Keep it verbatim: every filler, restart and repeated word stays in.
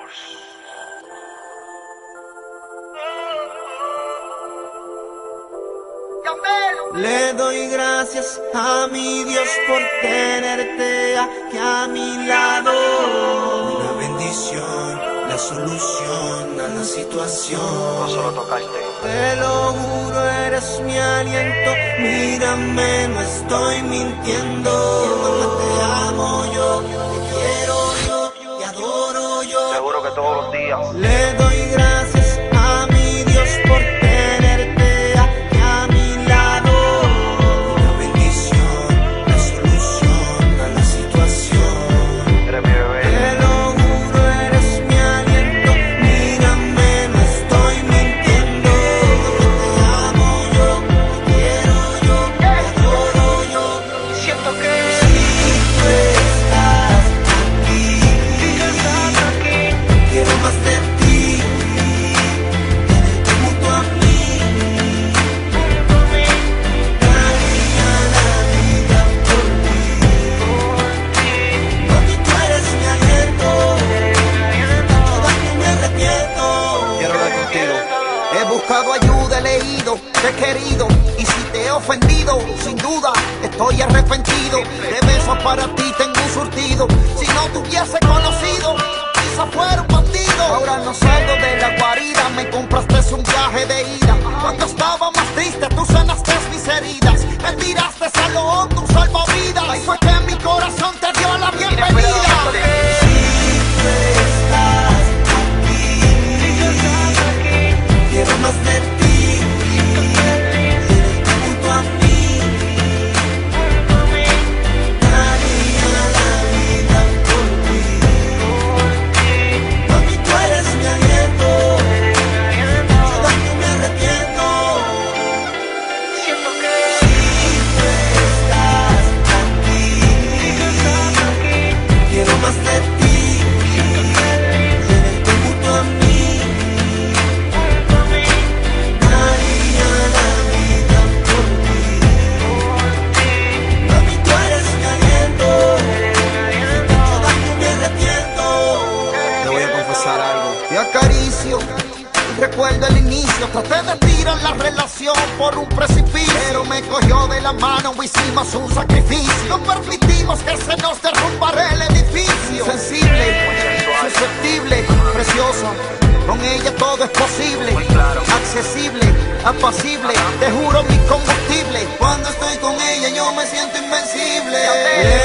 Le doy gracias a mi Dios por tenerte aquí a mi lado. Una bendición, la solución a la situación. No solo tocarte. Te lo juro, eres mi aliento. Mírame, no estoy mintiendo. Te amo yo, te quiero yo, te adoro yo. Seguro que todos los días. Le doy gracias a mi Dios por tenerte aquí a mi lado. Una bendición, la solución a la situación. Eres mi bebé. Te lo juro, eres mi aliento. Mírame, no estoy mintiendo. Te amo yo, te quiero yo, te adoro yo. Siento que Si tú estás aquí, si tú estás aquí, quiero más de ti. Tenerte junto a mí, junto a mí, daría la vida por ti. Papi, tú eres mi aliento. Todo aquí me arrepiento. Quiero hablar contigo. He buscado ayuda, he leído, te he querido. Y si te he ofendido, sin duda estoy arrepentido. De besos para ti tengo un surtido. Si no te hubiese conocido, quizá fuera un bandido. Ahora no salgo de la guarida, me compraste un viaje de ida. Cuando estaba más triste, tú sanaste mis heridas. Me tiraste a lo hondo un salvavidas. Ahí fue que mi corazón te dio la bienvenida. Si tú estás aquí, si tú estás aquí, quiero más de ti. Tenerte junto a mí, junto a mí, daría la vida por ti. Papi, tú eres mi aliento. Todo aquí me arrepiento. siento que Si tú estás aquí, si tú estás aquí, quiero más de ti. Tenerte junto a mí, junto a mí, daría la vida por ti. Papi, tú eres mi aliento. Todo aquí me arrepiento. Te voy a confesar algo. Te acaricio, recuerdo el inicio. Traté de tirar la relación por un precipicio, pero me cogió de la mano, hicimos un sacrificio. No permitimos que se nos derrumbara el edificio. Sensible, susceptible, preciosa. Con ella todo es posible, accesible, apacible. Te juro mi combustible. Cuando estoy con ella yo me siento invencible. Le